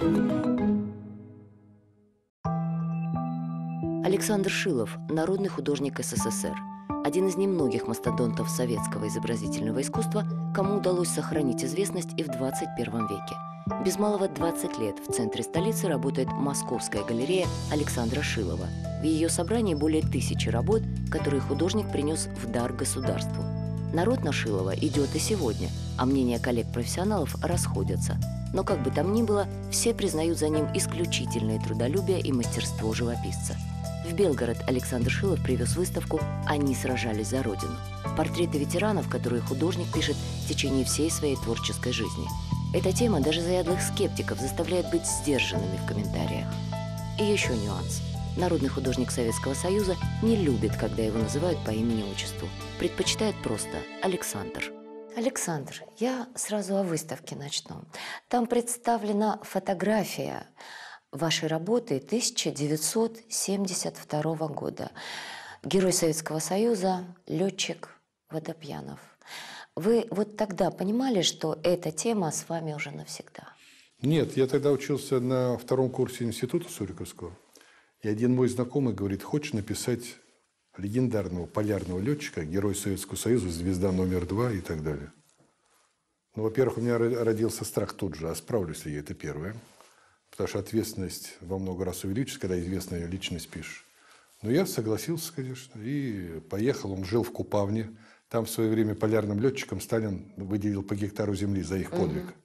Александр Шилов – народный художник СССР. Один из немногих мастодонтов советского изобразительного искусства, кому удалось сохранить известность и в 21 веке. Без малого 20 лет в центре столицы работает Московская галерея Александра Шилова. В ее собрании более 1000 работ, которые художник принес в дар государству. Народ на Шилова идет и сегодня, а мнения коллег-профессионалов расходятся. Но как бы там ни было, все признают за ним исключительное трудолюбие и мастерство живописца. В Белгород Александр Шилов привез выставку «Они сражались за Родину». Портреты ветеранов, которые художник пишет в течение всей своей творческой жизни. Эта тема даже заядлых скептиков заставляет быть сдержанными в комментариях. И еще нюанс. Народный художник Советского Союза не любит, когда его называют по имени-отчеству. Предпочитает просто Александр. Александр, я сразу о выставке начну. Там представлена фотография вашей работы 1972 года. Герой Советского Союза, летчик Водопьянов. Вы вот тогда понимали, что эта тема с вами уже навсегда? Нет, я тогда учился на 2-м курсе института Суриковского. И один мой знакомый говорит: хочешь написать легендарного полярного летчика, герой Советского Союза, звезда номер 2 и так далее. Ну, во-первых, у меня родился страх тут же, а справлюсь ли я, это первое. Потому что ответственность во много раз увеличится, когда известная личность пишешь. Но я согласился, конечно, и поехал. Он жил в Купавне. Там в свое время полярным летчикам Сталин выделил по гектару земли за их подвиг.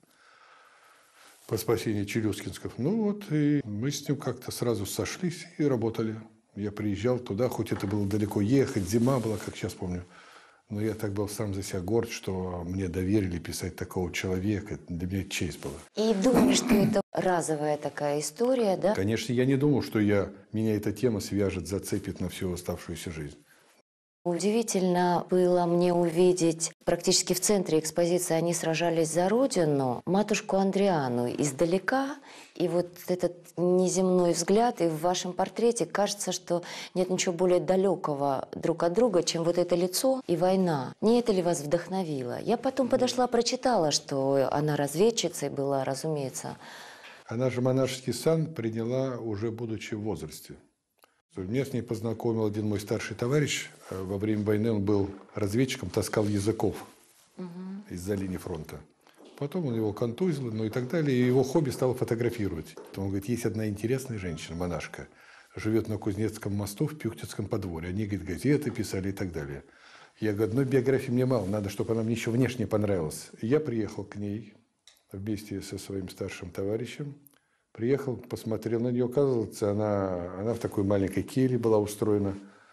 По спасению челюскинских. Ну вот, и мы с ним как-то сразу сошлись и работали. Я приезжал туда, хоть это было далеко ехать, зима была, как сейчас помню. Но я так был сам за себя горд, что мне доверили писать такого человека. Для меня честь была. И думали, что это разовая такая история, да? Конечно, я не думал, что меня эта тема свяжет, зацепит на всю оставшуюся жизнь. Удивительно было мне увидеть практически в центре экспозиции «Они сражались за Родину» матушку Андриану издалека. И вот этот неземной взгляд, и в вашем портрете кажется, что нет ничего более далекого друг от друга, чем вот это лицо и война. Не это ли вас вдохновило? Я потом подошла, прочитала, что она разведчицей была, разумеется. Она же монашеский сан приняла уже будучи в возрасте. Меня с ней познакомил один мой старший товарищ. Во время войны он был разведчиком, таскал языков из-за линии фронта. Потом он его контузил, ну и так далее. И его хобби стало фотографировать. Он говорит: есть одна интересная женщина, монашка, живет на Кузнецком мосту в Пюхтицком подворье. Они, говорит, газеты писали и так далее. Я говорю: одной биографии мне мало, надо, чтобы она мне еще внешне понравилась. И я приехал к ней вместе со своим старшим товарищем. Приехал, посмотрел на нее. Оказывается, она в такой маленькой келье была устроена.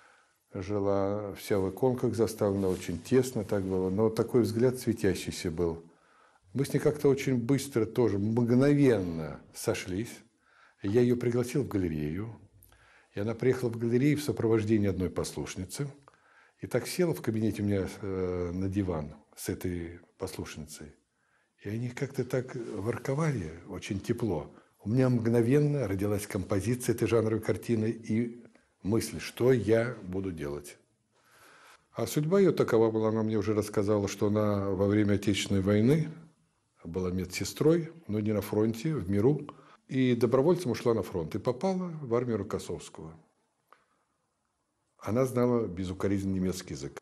Жила вся в иконках заставлена, очень тесно так было. Но такой взгляд светящийся был. Мы с ней как-то очень быстро тоже, мгновенно сошлись. Я ее пригласил в галерею. И она приехала в галерею в сопровождении одной послушницы. И так села в кабинете у меня на диван с этой послушницей. И они как-то так ворковали, очень тепло. У меня мгновенно родилась композиция этой жанровой картины и мысль, что я буду делать. А судьба ее такова была, она мне уже рассказала, что она во время Отечественной войны была медсестрой, но не на фронте, в миру. И добровольцем ушла на фронт и попала в армию Рокоссовского. Она знала безукоризненный немецкий язык.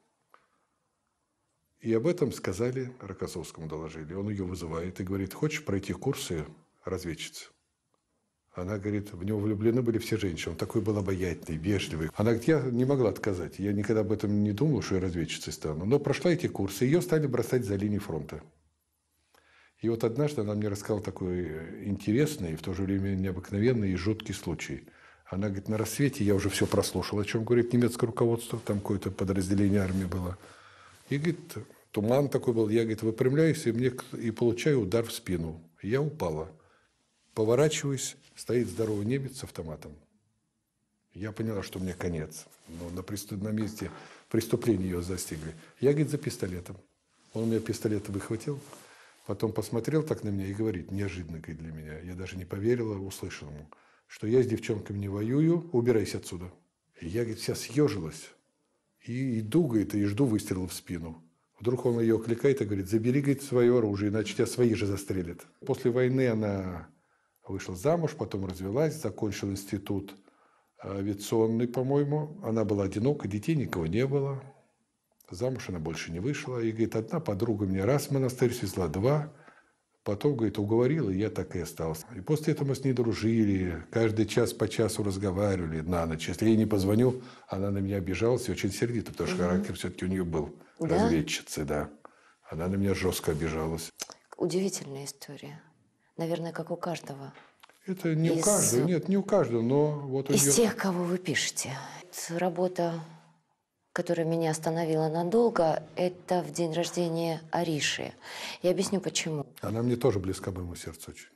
И об этом сказали Рокоссовскому, доложили. Он ее вызывает и говорит: хочешь пройти курсы разведчицы? Она говорит, в него влюблены были все женщины. Он такой был обаятельный, вежливый. Она говорит: я не могла отказать. Я никогда об этом не думала, что я разведчицей стану. Но прошла эти курсы, ее стали бросать за линию фронта. И вот однажды она мне рассказала такой интересный, и в то же время необыкновенный и жуткий случай. Она говорит: на рассвете я уже все прослушала, о чем говорит немецкое руководство. Там какое-то подразделение армии было. И, говорит, туман такой был. Я, говорит, выпрямляюсь и получаю удар в спину. Я упала. Поворачиваюсь, стоит здоровый немец с автоматом. Я поняла, что мне конец. Но на месте преступления ее застигли. Я, говорит, за пистолетом. Он у меня пистолет выхватил, потом посмотрел так на меня и говорит, неожиданно, говорит, для меня, я даже не поверила услышанному, что я с девчонками не воюю, убирайся отсюда. И я, говорит, вся съежилась. И иду, говорит, и жду выстрела в спину. Вдруг он ее окликает и говорит: забери, говорит, свое оружие, иначе тебя свои же застрелят. После войны она Вышла замуж, потом развелась, закончила институт авиационный, по-моему. Она была одинока, детей никого не было. Замуж она больше не вышла. И, говорит, одна подруга мне раз в монастырь свезла, два. Потом, говорит, уговорила, и я так и остался. И после этого мы с ней дружили, каждый час по часу разговаривали на ночь. Если я ей не позвоню, она на меня обижалась и очень сердита, потому что характер все-таки у нее был разведчицы, да. Она на меня жестко обижалась. Удивительная история. Наверное, как у каждого. Это не у каждого, нет, не у каждого, но вот у нее... Из тех, кого вы пишете. Работа, которая меня остановила надолго, это в день рождения Ариши. Я объясню, почему. Она мне тоже близка моему сердцу очень.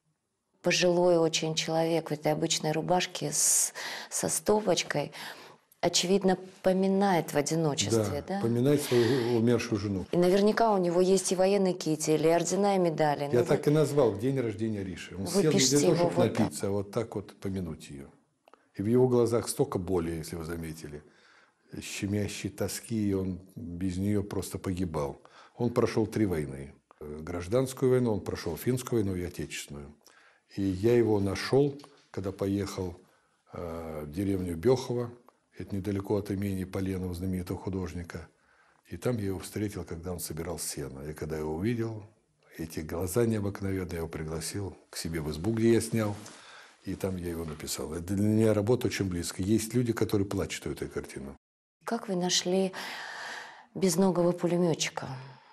Пожилой очень человек в этой обычной рубашке со стопочкой, очевидно, поминает в одиночестве, да? Поминает свою умершую жену. И наверняка у него есть и военный китель, и ордена, и медали. Я так и назвал день рождения Ариши. Он сел не для того, чтобы вот напиться, а вот так вот помянуть ее. И в его глазах столько боли, если вы заметили, щемящей тоски, и он без нее просто погибал. Он прошел 3 войны. Гражданскую войну, он прошел финскую войну и отечественную. И я его нашел, когда поехал в деревню Бехово, это недалеко от имени Поленова, знаменитого художника. И там я его встретил, когда он собирал сено. И когда я его увидел, эти глаза необыкновенные, я его пригласил к себе в избу, где я снял. И там я его написал. Это для меня работа очень близко. Есть люди, которые плачут эту картину. Как вы нашли безногого пулеметчика?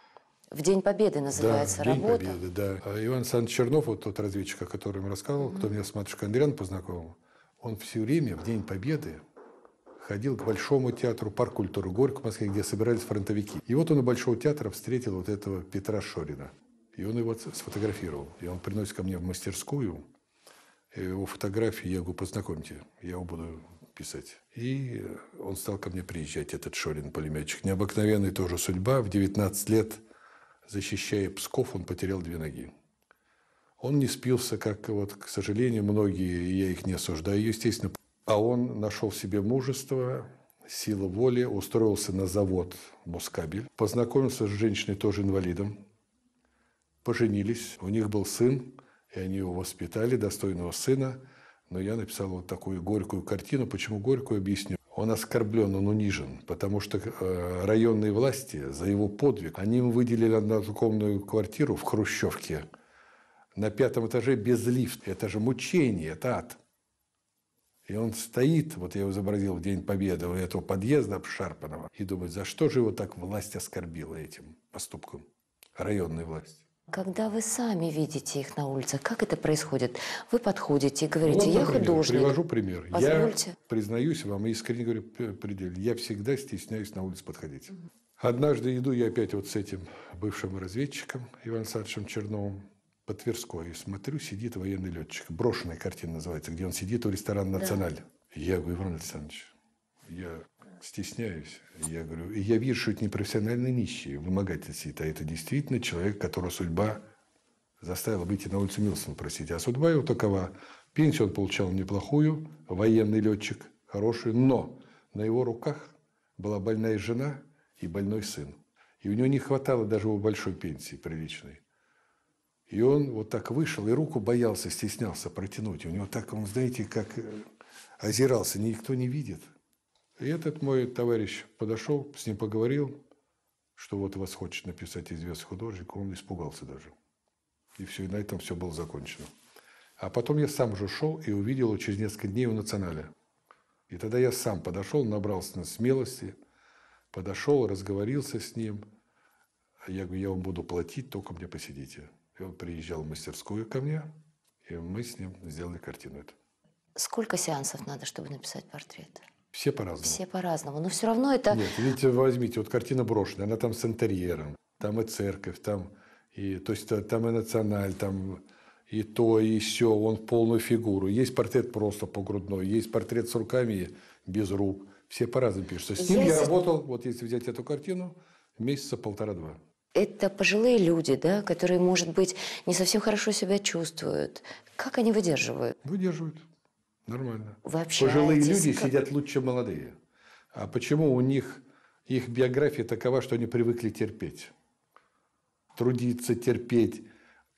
В День Победы называется работа. День Победы, да. А Иван Александрович Чернов, вот тот разведчик, о котором я рассказывал, кто меня с матушкой Андриан познакомил, он все время в День Победы ходил к Большому театру, парк культуры Горького в Москве, где собирались фронтовики. И вот он у Большого театра встретил вот этого Петра Шорина. И он его сфотографировал. И он приносит ко мне в мастерскую его фотографии. Я говорю, познакомьте, я его буду писать. И он стал ко мне приезжать, этот Шорин, пулеметчик. Необыкновенная тоже судьба. В 19 лет, защищая Псков, он потерял 2 ноги. Он не спился, как, вот, к сожалению, многие, и я их не осуждаю, естественно. А он нашел в себе мужество, силу воли, устроился на завод «Москабель», познакомился с женщиной, тоже инвалидом, поженились, у них был сын, и они его воспитали, достойного сына. Но я написал вот такую горькую картину. Почему горькую, объясню. Он оскорблен, он унижен, потому что районные власти за его подвиг, они ему выделили однокомнатную квартиру в Хрущевке на 5-м этаже без лифта. Это же мучение, это ад. И он стоит, вот я его изобразил в День Победы, у этого подъезда обшарпанного, и думает, за что же его так власть оскорбила этим поступком, районной власти. Когда вы сами видите их на улицах, как это происходит? Вы подходите и говорите, вот, я например, художник. Привожу пример. Позвольте. Я признаюсь вам, искренне говорю, предельно, я всегда стесняюсь на улице подходить. Однажды иду я опять вот с этим бывшим разведчиком Иваном Александровичем Черновым по Тверской, и смотрю, сидит военный летчик. Брошенная картина называется, где он сидит у ресторана «Националь». Да. Я говорю, Иван Александрович, я стесняюсь. Я говорю, и я вижу, что это не профессиональный нищий, вымогатель сидит, а это действительно человек, которого судьба заставила выйти на улицу милостыню просить. А судьба его такова. Пенсию он получал неплохую, военный летчик, хороший, но на его руках была больная жена и больной сын. И у него не хватало даже его большой пенсии приличной. И он вот так вышел, и руку боялся, стеснялся протянуть. У него так, он, знаете, как озирался, никто не видит. И этот мой товарищ подошел, с ним поговорил, что вот вас хочет написать известный художник. Он испугался даже. И все, и на этом все было закончено. А потом я сам уже шел и увидел его через несколько дней у «Националя». И тогда я сам подошел, набрался смелости, подошел, разговорился с ним. Я говорю, я вам буду платить, только мне посидите. И он приезжал в мастерскую ко мне, и мы с ним сделали картину эту. Сколько сеансов надо, чтобы написать портрет? Все по-разному. Все по-разному. Но все равно это... Нет, видите, возьмите, вот картина брошенная, она там с интерьером, там и церковь, там и, то есть, там и «Националь», там и то, и сё, он в полную фигуру. Есть портрет просто по грудной, есть портрет с руками без рук. Все по-разному пишутся. С ним я работал, вот если взять эту картину, месяца 1,5-2. Это пожилые люди, да, которые, может быть, не совсем хорошо себя чувствуют. Как они выдерживают? Выдерживают. Нормально. Вы пожилые люди сидят лучше, чем молодые. А почему у них их биография такова, что они привыкли терпеть? Трудиться, терпеть.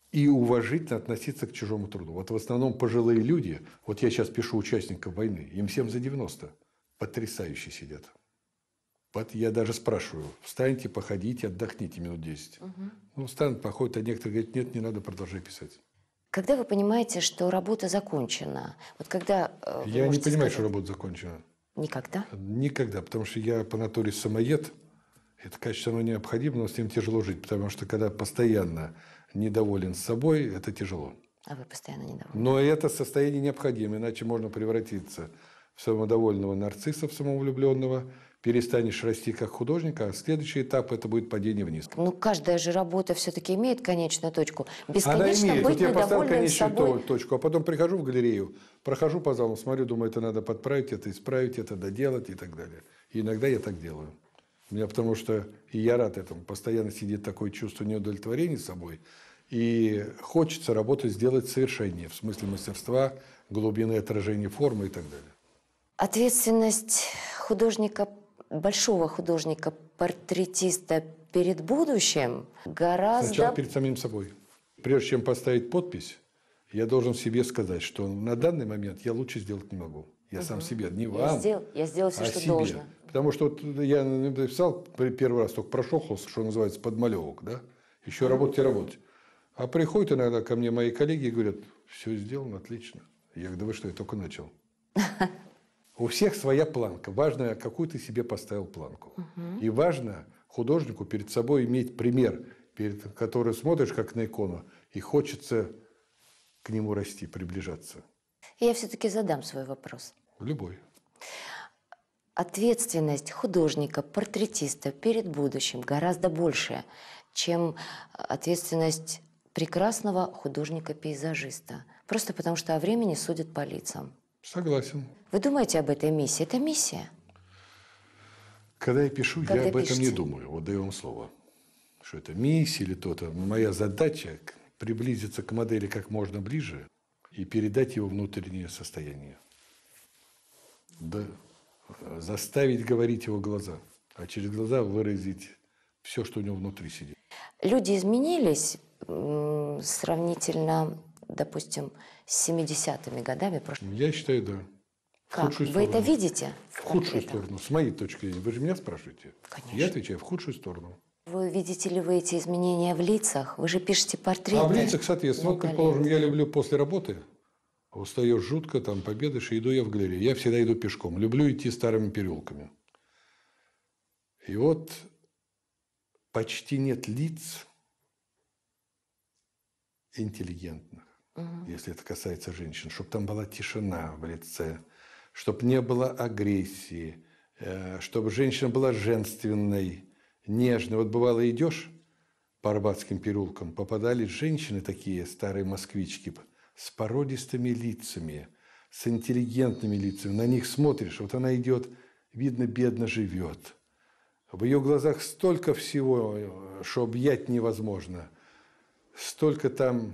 и уважительно относиться к чужому труду. Вот в основном пожилые люди, вот я сейчас пишу участников войны, им всем за 90, потрясающе сидят. Вот я даже спрашиваю, встаньте, походите, отдохните минут 10. Ну, встанут, походят, а некоторые говорят, нет, не надо, продолжай писать. Когда вы понимаете, что работа закончена? Вот когда вы Я не можете понимаю, сказать- что работа закончена. Никогда? Никогда, потому что я по натуре самоед. Это качество оно необходимо, но с ним тяжело жить, потому что когда постоянно недоволен собой, это тяжело. А вы постоянно недовольны? Но это состояние необходимо, иначе можно превратиться в самодовольного нарцисса, в самовлюбленного, перестанешь расти как художник, а следующий этап – это будет падение вниз. Ну, каждая же работа все-таки имеет конечную точку. Она Бесконечно имеет. быть Вот я поставил недовольным конечную собой. точку, а потом прихожу в галерею, прохожу по залу, смотрю, думаю, это надо подправить, это исправить, это доделать и так далее. И иногда я так делаю. У меня потому что, и я рад этому, постоянно сидит такое чувство неудовлетворения собой, и хочется работу сделать совершеннее, в смысле мастерства, глубины отражения формы и так далее. Ответственность художника, большого художника, портретиста перед будущим гораздо... Сначала перед самим собой. Прежде чем поставить подпись, я должен себе сказать, что на данный момент я лучше сделать не могу. Я сам себе, не вам, Я сделал все, а что себе. должно. Потому что вот я написал первый раз, только прошелся, что называется, подмалевок, да? Еще работать и работать. А приходят иногда ко мне мои коллеги и говорят, все сделано, отлично. Я говорю, да вы что, я только начал. У всех своя планка. Важно, какую ты себе поставил планку. И важно художнику перед собой иметь пример, перед которым смотришь как на икону, и хочется к нему расти, приближаться. Я все-таки задам свой вопрос. Любой. Ответственность художника, портретиста перед будущим гораздо больше, чем ответственность прекрасного художника-пейзажиста. Просто потому, что о времени судят по лицам. Согласен. Вы думаете об этой миссии? Это миссия. Когда я пишу, Когда я об этом не пишете? думаю. Вот даю вам слово. Что это миссия или то-то. Моя задача – приблизиться к модели как можно ближе и передать его внутреннее состояние. Да, заставить говорить его глаза, а через глаза выразить все, что у него внутри сидит. Люди изменились сравнительно, допустим, с 70-ми годами прошлого. Я считаю, да. В Как? худшую Вы это сторону. видите? В худшую Портретах? сторону. С моей точки зрения. Вы же меня спрашиваете? Конечно. Я отвечаю в худшую сторону. Вы видите ли вы эти изменения в лицах? Вы же пишете портреты. А в лицах, соответственно, вот, много предположим, лет. я люблю после работы, устаешь жутко, там, победаешь, и иду я в галерею. Я всегда иду пешком. Люблю идти старыми переулками. И вот почти нет лиц интеллигентных, если это касается женщин, чтобы там была тишина в лице, чтобы не было агрессии, чтобы женщина была женственной, нежной. Вот бывало, идешь по Арбатским переулкам, попадались женщины такие, старые москвички, с породистыми лицами, с интеллигентными лицами. На них смотришь, вот она идет, видно, бедно живет. В ее глазах столько всего, что объять невозможно. Столько там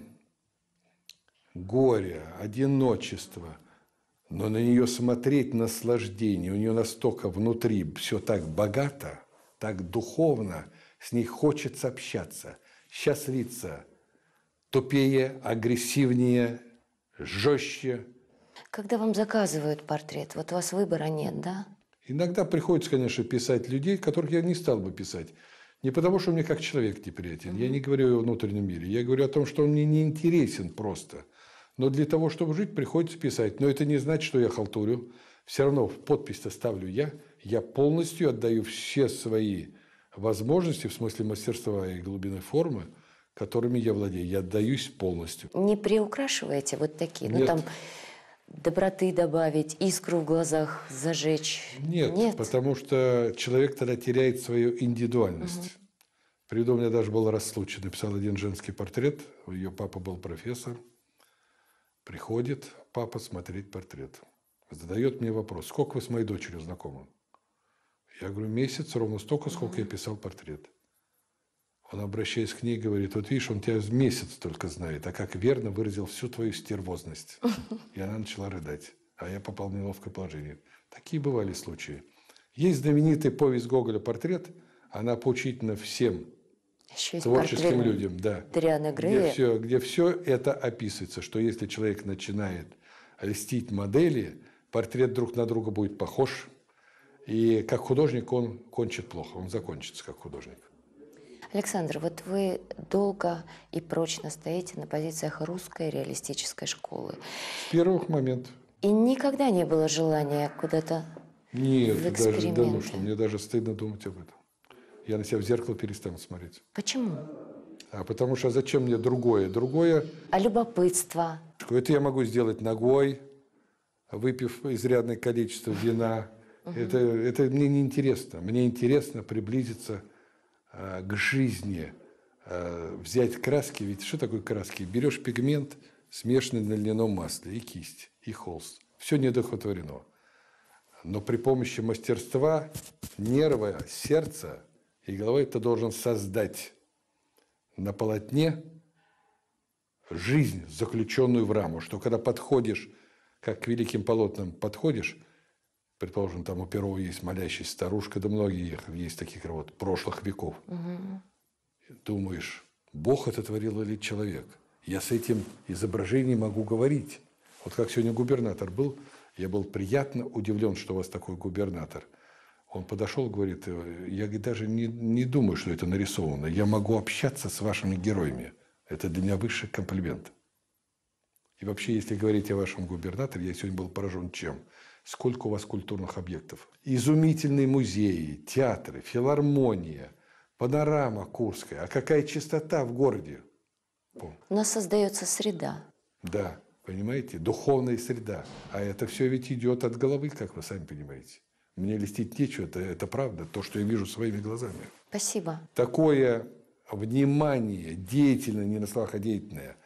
горя, одиночества. Но на нее смотреть наслаждение. У нее настолько внутри все так богато, так духовно. С ней хочется общаться. Сейчас лица тупее, агрессивнее, жестче. Когда вам заказывают портрет, вот у вас выбора нет, да? Иногда приходится, конечно, писать людей, которых я не стал бы писать. Не потому, что мне как человек неприятен. Я не говорю о его внутреннем мире. Я говорю о том, что он мне не интересен просто. Но для того, чтобы жить, приходится писать. Но это не значит, что я халтурю. Все равно в подпись-то ставлю я. Я полностью отдаю все свои возможности, в смысле мастерства и глубины формы, которыми я владею. Я отдаюсь полностью. Не приукрашиваете вот такие? Нет. Ну, там доброты добавить, искру в глазах зажечь? Нет, потому что человек тогда теряет свою индивидуальность. Приведу, у меня даже был раз случай. Написал один женский портрет. Ее папа был профессор. Приходит папа смотреть портрет. Задает мне вопрос. Сколько вы с моей дочерью знакомы? Я говорю, месяц, ровно столько, сколько я писал портрет. Он, обращаясь к ней, говорит, вот видишь, он тебя месяц только знает, а как верно выразил всю твою стервозность. И она начала рыдать. А я попал в неловкое положение. Такие бывали случаи. Есть знаменитая повесть Гоголя «Портрет». Она поучительна всем Еще есть творческим портрет людям, да. Дориана Грея. Где все это описывается, что если человек начинает льстить модели, портрет друг на друга будет похож, и как художник он кончит плохо, он закончится как художник. Александр, вот вы долго и прочно стоите на позициях русской реалистической школы. С первых моментов. И никогда не было желания куда-то Нет, в даже, да, ну эксперименты? что, мне даже стыдно думать об этом. Я на себя в зеркало перестану смотреть. Почему? А потому что зачем мне другое? Другое, А любопытство? это я могу сделать ногой, выпив изрядное количество вина. Это мне не интересно. Мне интересно приблизиться к жизни, взять краски. Ведь что такое краски? Берешь пигмент, смешанный на льняном масле, и кисть, и холст. Все недохотворено. Но при помощи мастерства, нерва, сердца и головы ты должен создать на полотне жизнь, заключенную в раму. Что когда подходишь, как к великим полотнам подходишь, предположим, там у Перова есть молящаяся старушка, да многие есть таких работ прошлых веков. Думаешь, Бог это творил или человек? Я с этим изображением могу говорить. Вот как сегодня губернатор был, я был приятно удивлен, что у вас такой губернатор. Он подошел, говорит, я даже не думаю, что это нарисовано. Я могу общаться с вашими героями. Это для меня высший комплимент. И вообще, если говорить о вашем губернаторе, я сегодня был поражен чем? Сколько у вас культурных объектов. Изумительные музеи, театры, филармония, панорама Курская. А какая чистота в городе? У нас создается среда. Да, понимаете, духовная среда. А это все ведь идет от головы, как вы сами понимаете. Мне льстить нечего, это правда, то, что я вижу своими глазами. Спасибо. Такое внимание, деятельное, не на словах, а деятельное,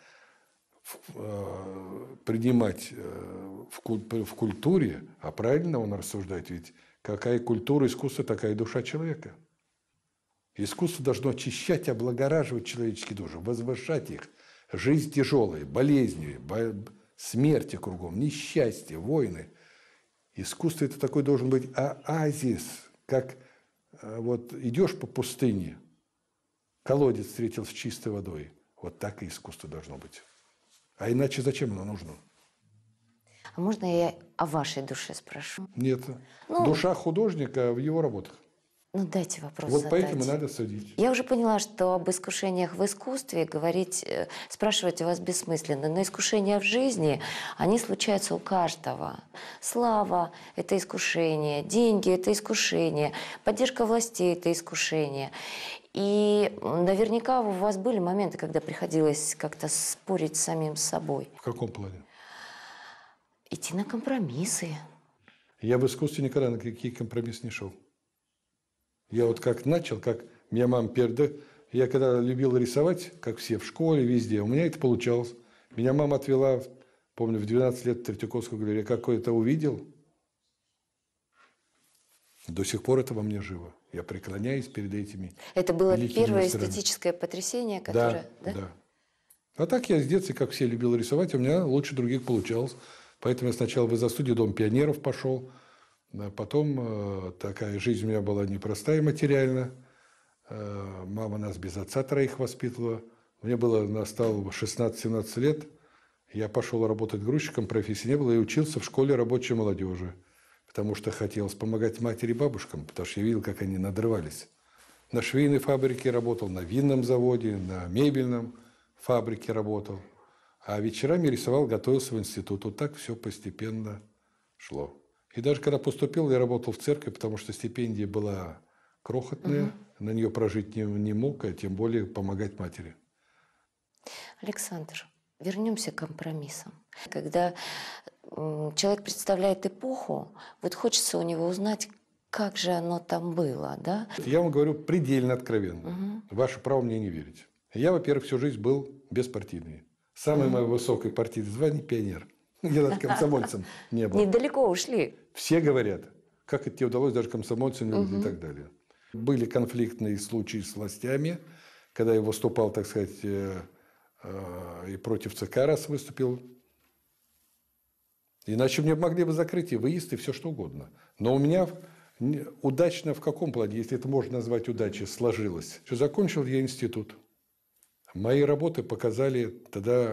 принимать в культуре, а правильно он рассуждает, ведь какая культура, искусство, такая душа человека. Искусство должно очищать, облагораживать человеческие души, возвышать их. Жизнь тяжелая, болезни, смерти кругом, несчастье, войны. Искусство это такой должен быть оазис, как вот идешь по пустыне, колодец встретил с чистой водой. Вот так и искусство должно быть. А иначе зачем оно нужно? А можно я о вашей душе спрошу? Нет. Душа художника в его работах. Ну, дайте вопрос Вот задать. поэтому надо судить. Я уже поняла, что об искушениях в искусстве говорить, спрашивать у вас бессмысленно. Но искушения в жизни, они случаются у каждого. Слава – это искушение, деньги – это искушение, поддержка властей – это искушение. И наверняка у вас были моменты, когда приходилось как-то спорить с самим собой. В каком плане? Идти на компромиссы. Я в искусстве никогда на какие компромиссы не шел. Я вот как начал, как меня мама я когда любил рисовать, как все, в школе, везде, у меня это получалось. Меня мама отвела, помню, в 12 лет в Третьяковскую галерею, какое-то увидел. До сих пор это во мне живо. Я преклоняюсь перед этими. Это было первое мастерами. эстетическое потрясение, которое... Да. А так я с детства, как все, любил рисовать, у меня лучше других получалось. Поэтому я сначала в изо-студию Дом пионеров пошел. А потом такая жизнь у меня была непростая материально. Мама нас без отца троих воспитывала. Мне настало 16-17 лет. Я пошел работать грузчиком, профессии не было, и учился в школе рабочей молодежи. Потому что хотелось помогать матери и бабушкам, потому что я видел, как они надрывались. На швейной фабрике работал, на винном заводе, на мебельном фабрике работал. А вечерами рисовал, готовился в институт. Вот так все постепенно шло. И даже когда поступил, я работал в церкви, потому что стипендия была крохотная, на нее прожить не мог, а тем более помогать матери. Александр, вернемся к компромиссам. Когда человек представляет эпоху, вот хочется у него узнать, как же оно там было, да? Я вам говорю предельно откровенно. Ваше право мне не верить. Я, во-первых, всю жизнь был беспартийный. Самое мое высокое партийное звание – пионер. Я даже комсомольцем не был. Недалеко ушли. Все говорят, как это тебе удалось даже комсомольцем и так далее. Были конфликтные случаи с властями, когда я выступал, так сказать, и против ЦК раз выступил. Иначе мне могли бы закрыть и выезд, и все что угодно. Но у меня Удачно в каком плане, если это можно назвать удачей, сложилось? Что закончил я институт. Мои работы показали, тогда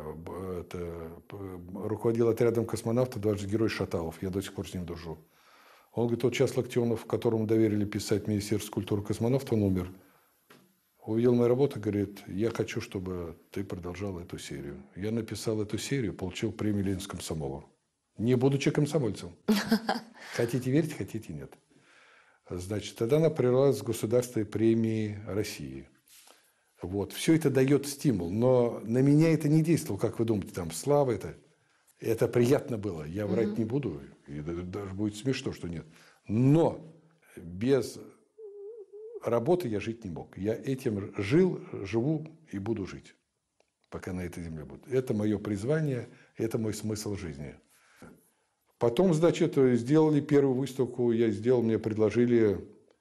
руководил отрядом космонавтов дважды герой Шаталов, я до сих пор с ним дружу. Он говорит, вот сейчас Локтионов, которому доверили писать Министерство культуры космонавтов, он умер. Увидел мои работы, говорит, я хочу, чтобы ты продолжал эту серию. Я написал эту серию, получил премию Ленина комсомола. Не будучи комсомольцем. Хотите верить, хотите нет. Значит, тогда она привелась с государственной премии России. Вот. Все это дает стимул. Но на меня это не действовало, как вы думаете, там, слава это. Это приятно было. Я врать не буду. И даже будет смешно, что нет. Но без работы я жить не мог. Я этим жил, живу и буду жить, пока на этой земле буду. Это мое призвание, это мой смысл жизни. Потом, значит, сделали первую выставку. Мне предложили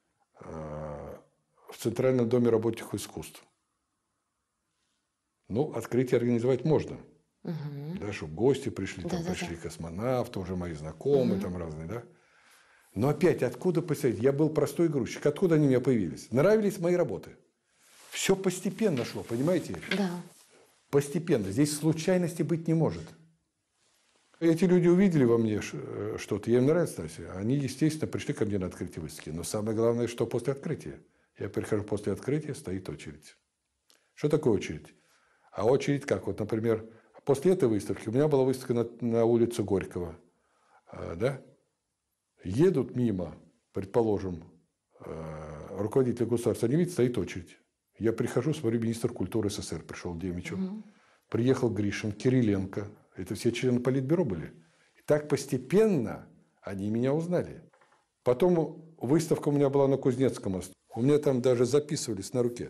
в Центральном доме рабочих искусств. Ну, открытие организовать можно. Да, чтобы гости пришли, там пришли космонавты, уже мои знакомые, там разные, да. Но опять, откуда посмотреть? Я был простой грузчик. Откуда они у меня появились? Нравились мои работы. Все постепенно шло, понимаете? Да. Постепенно. Здесь случайности быть не может. Эти люди увидели во мне что-то. Я им нравится, Настя. Они, естественно, пришли ко мне на открытие выставки. Но самое главное, что после открытия. Я прихожу после открытия, стоит очередь. Что такое очередь? А очередь как? Вот, например, после этой выставки у меня была выставка на улице Горького. Да? Едут мимо, предположим, руководителя государства, они видят, стоит очередь. Я прихожу, смотрю, министр культуры СССР пришел, Демичев. Приехал Гришин, Кириленко. Это все члены Политбюро были. И так постепенно они меня узнали. Потом выставка у меня была на Кузнецком мосту. У меня там даже записывались на руке.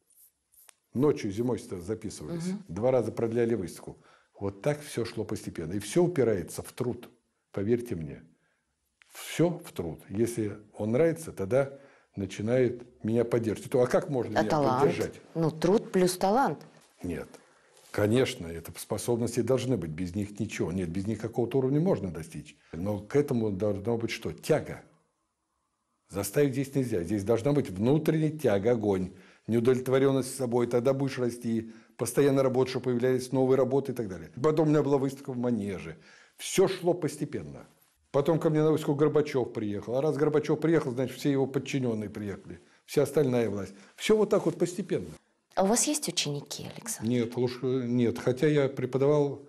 Ночью, зимой записывались. 2 раза продляли выставку. Вот так все шло постепенно. И все упирается в труд. Поверьте мне. Все в труд. Если он нравится, тогда начинает меня поддерживать. А как можно меня поддержать? Ну, труд плюс талант. Нет. Конечно, это способности должны быть. Без них ничего. Нет, без них какого-то уровня можно достичь. Но к этому должно быть что? Тяга. Заставить здесь нельзя. Здесь должна быть внутренняя тяга, огонь. Неудовлетворенность собой. Тогда будешь расти. Постоянно работать, чтобы появлялись новые работы и так далее. Потом у меня была выставка в Манеже. Все шло постепенно. Потом ко мне на выставку Горбачев приехал. А раз Горбачев приехал, значит, все его подчиненные приехали. Вся остальная власть. Все вот так вот постепенно. А у вас есть ученики, Александр? Нет. Хотя я преподавал,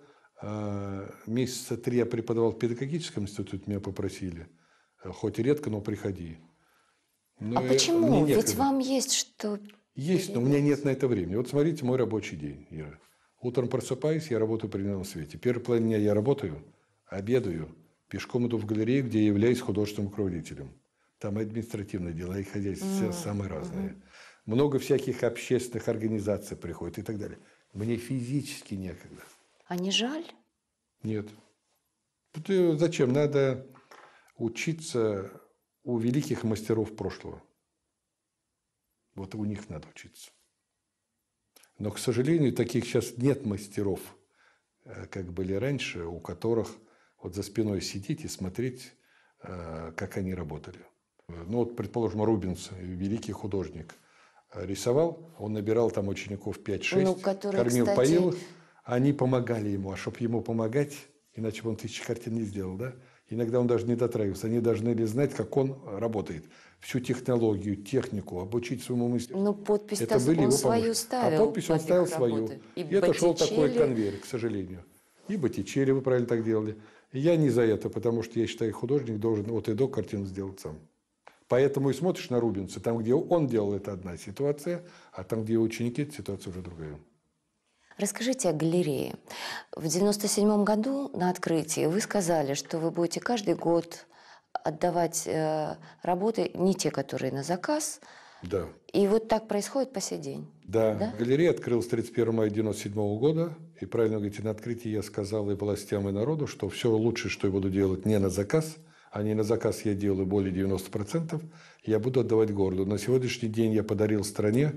месяца 3 я преподавал в педагогическом институте, меня попросили. Хоть и редко, но приходи. А почему? Ведь вам есть что... Есть, но у меня нет на это времени. Вот смотрите мой рабочий день, Ира. Утром просыпаюсь, я работаю при дневном свете. Первый половину дня я работаю, обедаю, пешком иду в галерею, где я являюсь художественным руководителем. Там и административные дела, и хозяйственные, все самые разные. Много всяких общественных организаций приходит и так далее. Мне физически некогда. А не жаль? Нет. Зачем? Надо учиться у великих мастеров прошлого. Вот у них надо учиться. Но, к сожалению, таких сейчас нет мастеров, как были раньше, у которых вот за спиной сидеть и смотреть, как они работали. Ну, вот, предположим, Рубенс, великий художник, рисовал, он набирал там учеников 5-6, кормил, кстати... поил их, они помогали ему. А чтобы ему помогать, иначе бы он 1000 картин не сделал, да? Иногда он даже не дотрагивался. Они должны ли знать, как он работает. Всю технологию, технику, обучить своему мысли. Ну, подпись-то он свою ставил. А подпись он ставил свою. И это шел такой конвейер, к сожалению. И Боттичелли, вы правильно так делали. И я не за это, потому что я считаю, художник должен от и до картину сделать сам. Поэтому и смотришь на Рубенса. Там, где он делал, это одна ситуация, а там, где его ученики, эта ситуация уже другая. Расскажите о галерее. В 1997 году на открытии вы сказали, что вы будете каждый год отдавать работы, не те, которые на заказ. Да. И вот так происходит по сей день. Да. Галерея открылась 31 мая 1997 года. И правильно говорите, на открытии я сказал и властям, и народу, что все лучшее, что я буду делать не на заказ, а не на заказ я делаю более 90%, я буду отдавать городу. На сегодняшний день я подарил стране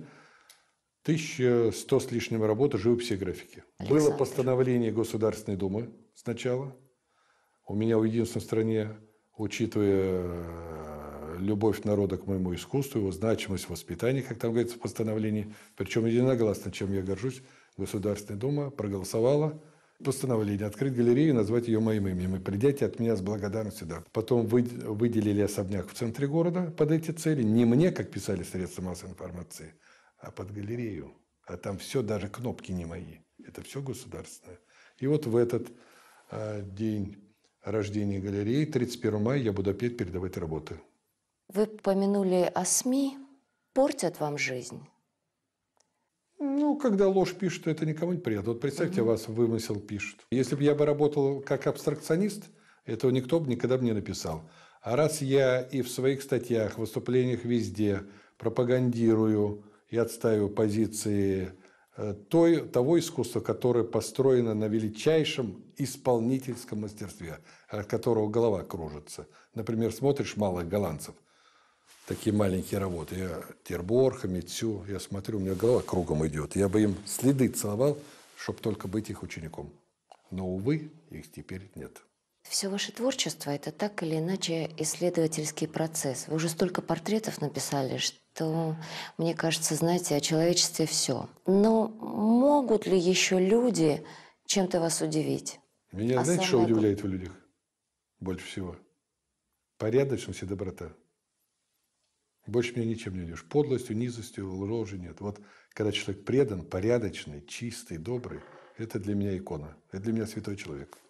1100 с лишним работ живописи и графики. Было постановление Государственной Думы сначала. У меня у единственной в стране, учитывая любовь народа к моему искусству, его значимость в воспитании, как там говорится в постановлении. Причем единогласно, чем я горжусь, Государственная Дума проголосовала постановление открыть галерею и назвать ее моим именем. И придите от меня с благодарностью. Да. Потом выделили особняк в центре города под эти цели. Не мне, как писали средства массовой информации, а под галерею. А там все, даже кнопки не мои. Это все государственное. И вот в этот день рождения галереи, 31 мая, я буду опять передавать работы. Вы помянули о СМИ. Портят вам жизнь? Ну, когда ложь пишут, это никому не приятно. Вот представьте, вас вымысел пишут. Если бы я бы работал как абстракционист, этого никто бы никогда бы не написал. А раз я и в своих статьях, выступлениях везде пропагандирую и отстаиваю позиции того искусства, которое построено на величайшем исполнительском мастерстве, от которого голова кружится. Например, смотришь малых голландцев, такие маленькие работы. Я Терборха, Митсю, я смотрю, у меня голова кругом идет. Я бы им следы целовал, чтобы только быть их учеником. Но, увы, их теперь нет. Все ваше творчество – это так или иначе исследовательский процесс. Вы уже столько портретов написали, что, мне кажется, знаете о человечестве все. Но могут ли еще люди чем-то вас удивить? Меня, знаете, что удивляет в людях больше всего? Порядочность и доброта. Больше меня ничем не удивишь. Подлостью, низостью, лжи нет. Вот когда человек предан, порядочный, чистый, добрый, это для меня икона. Это для меня святой человек.